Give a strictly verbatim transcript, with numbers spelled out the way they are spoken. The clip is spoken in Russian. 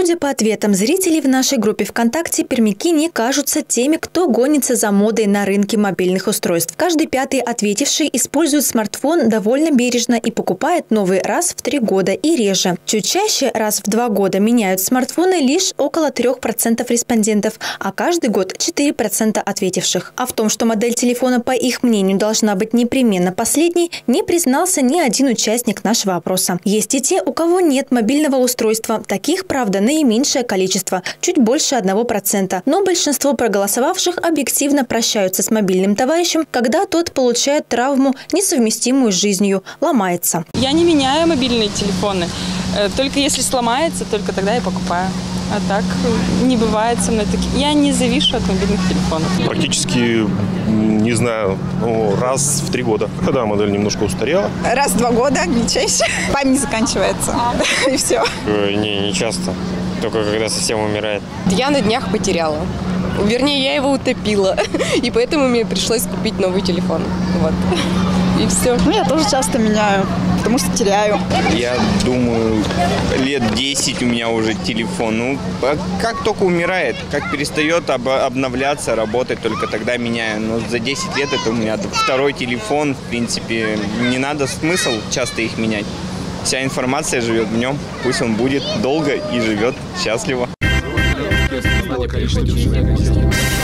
Судя по ответам зрителей в нашей группе ВКонтакте, пермяки не кажутся теми, кто гонится за модой на рынке мобильных устройств. Каждый пятый ответивший использует смартфон довольно бережно и покупает новый раз в три года и реже. Чуть чаще, раз в два года, меняют смартфоны лишь около трех процентов респондентов, а каждый год четыре процента ответивших. А в том, что модель телефона, по их мнению, должна быть непременно последней, не признался ни один участник нашего опроса. Есть и те, у кого нет мобильного устройства. Таких, правда, наименьшее количество, чуть больше одного процента. Но большинство проголосовавших объективно прощаются с мобильным товарищем, когда тот получает травму, несовместимую с жизнью, ломается. Я не меняю мобильные телефоны. Только если сломается, только тогда я покупаю. А так не бывает со мной таких. Я не завишу от мобильных телефонов. Практически, не знаю, ну, раз в три года. Когда модель немножко устарела. Раз в два года, не чаще. Память заканчивается. И все. Не, не часто. Только когда совсем умирает. Я на днях потеряла. Вернее, я его утопила. И поэтому мне пришлось купить новый телефон. Вот. И все. Ну, я тоже часто меняю, потому что теряю. Я думаю, лет десять у меня уже телефон. Ну, как только умирает, как перестает об обновляться, работать, только тогда меняю. Но за десять лет это у меня второй телефон. В принципе, не надо смысл часто их менять. Вся информация живет в нем. Пусть он будет долго и живет счастливо.